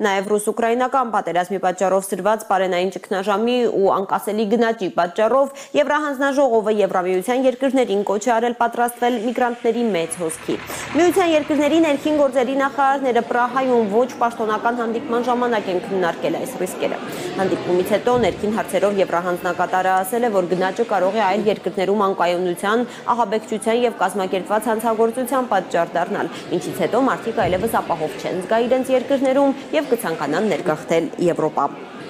Նաև ռուս-ուկրաինական պատերազմի պատճառով սրված պարենային ճգնաժամի ու անկասելի գնաճի պատճառով Եվրահանձնաժողովը Եվրամիության երկրներին կոչ է արել պատրաստվել միգրանտների մեծ հոսքի։ Միության երկրների ներքին գործերի նախարարները Պրահայում ոչ պաշտոնական հանդիպման ժամանակ են քննարկել այս ռիսկերը։ Հանդիպումից հետո ներքին հարցերով Եվրահանձնակատարը ասել է, որ գնաճը կարող է այլ երկրներում անկայունության, ահաբեկչության և կազմակերպված հանցագործության պատճառ դառնալ, ինչից հետո մարդիկ այլևս ապահով չեն զգա իրենց երկրներում և կցանկանան ներգաղթել Եվրոպա։